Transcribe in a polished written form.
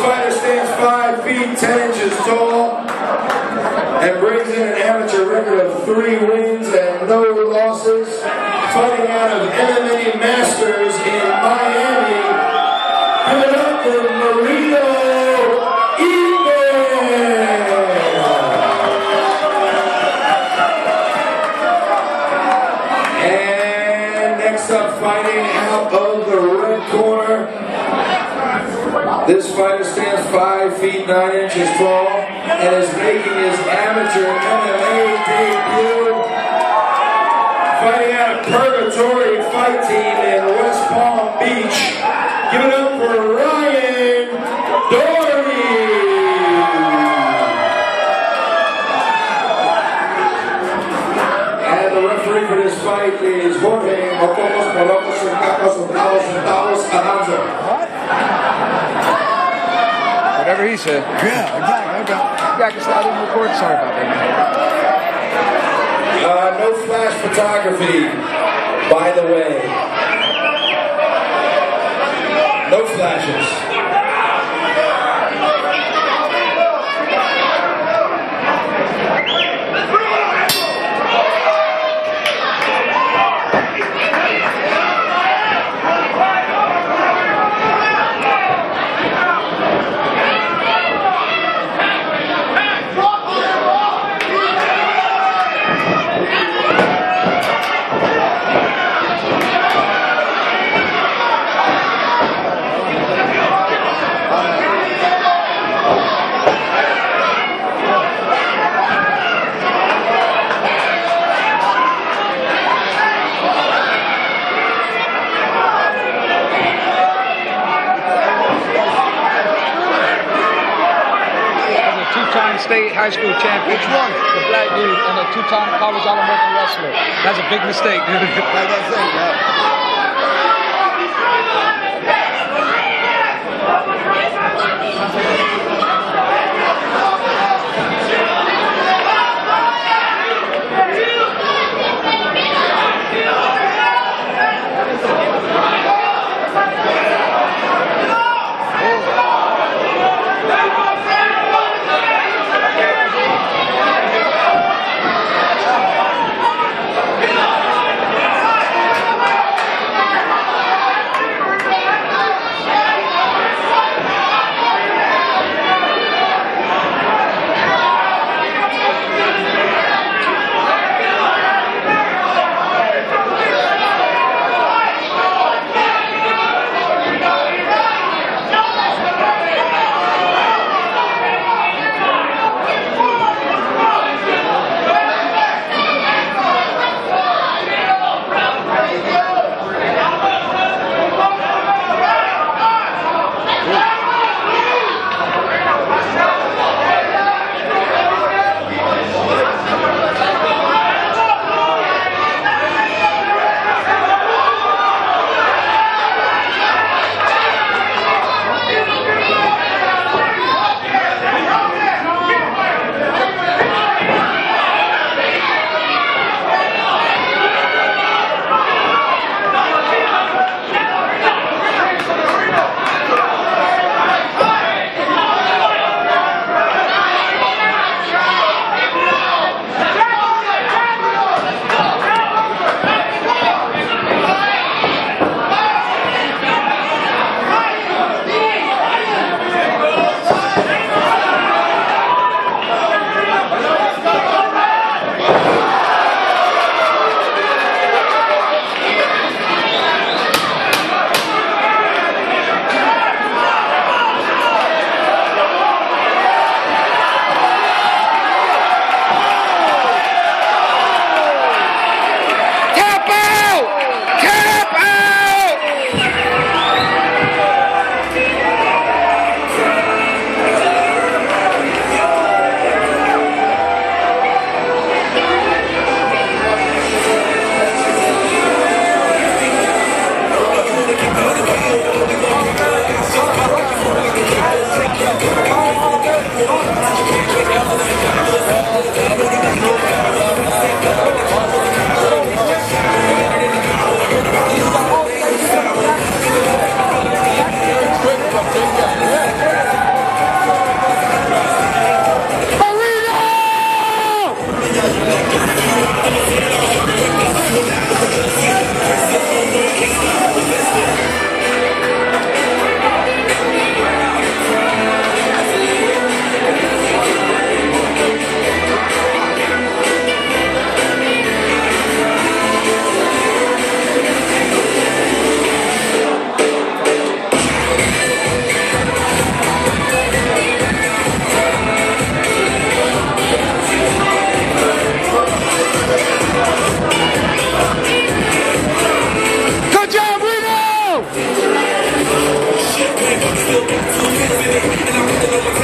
fighter stands 5 feet 10 inches tall and brings in an amateur record of 3 wins and no losses. Fighting out of MMA Masters in Miami. Give it up for Marino. Next up, fighting out of the red corner. This fighter stands 5 feet 9 inches tall and is making his amateur MMA debut. Fighting out of Purgatory Fight Team in West Palm Beach. Give it up for Ryan Doherty. And the referee for this fight is Jorge. Whatever he said. Yeah, exactly. I didn't record. Sorry about that. No flash photography, by the way. No flashes. Two-time state high school champion. Which one? The black dude, and a 2-time college All-American wrestler. That's a big mistake, dude. Like I said, yeah.